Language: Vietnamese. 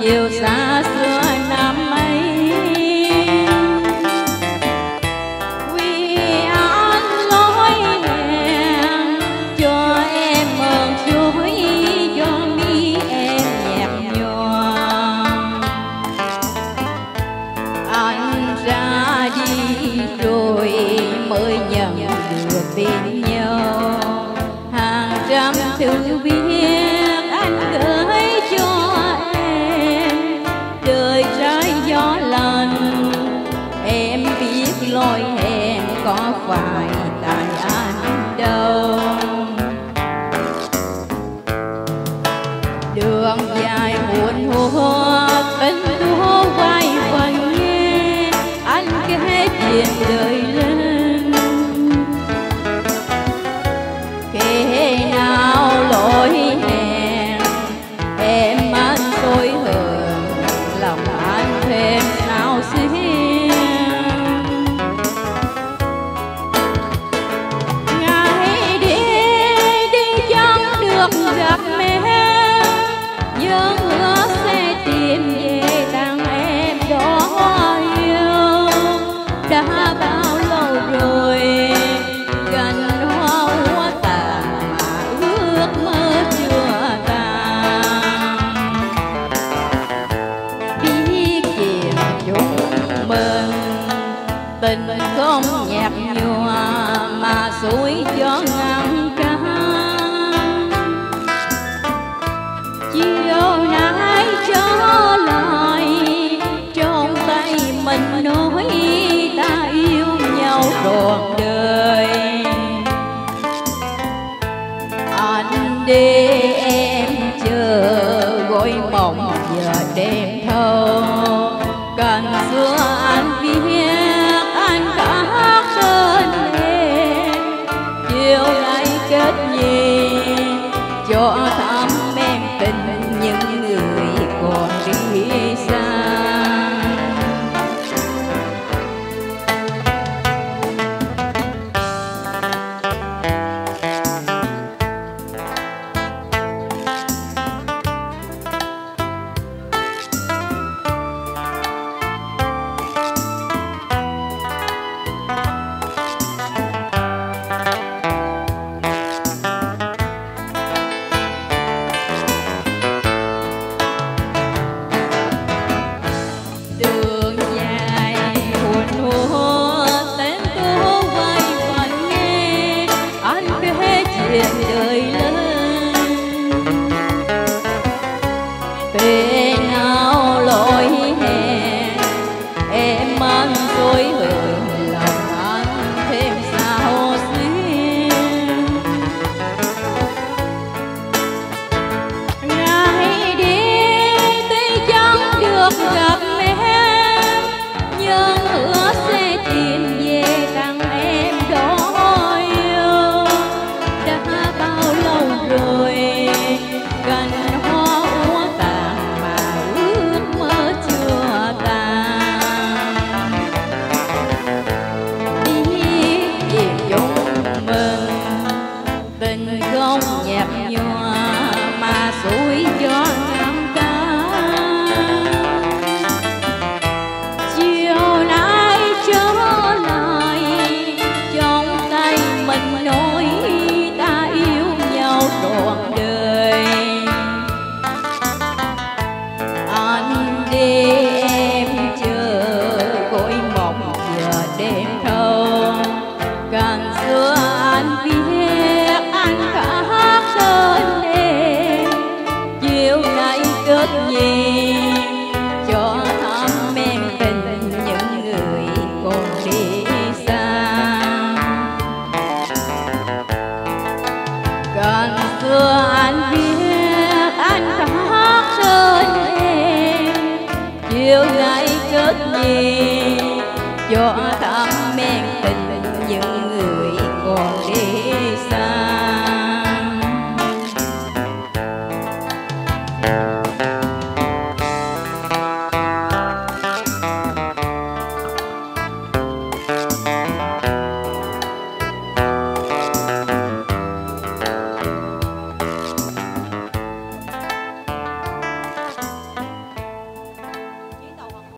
yêu xa xưa năm ấy. Vì anh lối hẹn cho em mờn chuối cho mi em nhạt nhòa. Anh ra đi rồi mới nhận được tin nhau, hàng trăm thư viết anh gửi cho em. Đời trái gió lạnh em biết lối hẹn có phải tại anh đâu. Đường dài buồn hôn tình thua quay vần nghe anh kể chuyện đời lên. Kể nào lỗi hẹn em anh tôi hờn lòng anh thêm sao xuyên. Ngày đi chẳng được gặp mẹ, nhớ hứa sẽ tìm về tặng em đó yêu. Đã bao lâu rồi gần hoa úa tàn mà ước mơ chưa tàn. Biết chuyện chung mừng tình không nhạt nhòa mà suối cho ngăn cản. Chiều nay trở lại trong tay mình nói ta yêu nhau trọn đời. Anh đi em chờ gọi mộng giờ đêm thâu. Cần xưa anh biết anh khắc tên em, chiều nay kết nhì cho thắm em tình những người còn đi xa. Đường dài buồn hôn tên cô quay vần nghe anh kể chuyện đời lên. Về nào lỗi hẹn em anh dối hờn lòng anh thêm sao xuyên. Ngày đi chẳng được gặp em, nhưng hứa sẽ tìm về tặng em đó yêu. Đã bao lâu rồi gần hoa úa tàn mà ước mơ chưa tàn. Biết chuyện chung mừng tình không nhạt nhòa mà suối gió ngăn cản. Chiều nay trở lại trong tay mình nói ta yêu nhau trọn đời. Anh đi em chờ gọi mộng giờ đêm thâu. Càng xưa anh biết anh khắc tên em, chiều nay kết nhì cho thắm em tình những người còn đi xa. Càng xưa